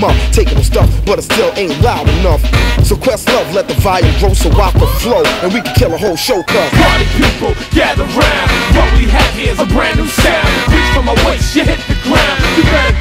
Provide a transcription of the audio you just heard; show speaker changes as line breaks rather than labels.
up, taking them stuff, but it still ain't loud enough. So quest love, let the volume grow so I can flow, and we can kill a whole show. Cause
party people, gather round. What we have here is a brand new sound. Reach for my waist, you hit the ground. You better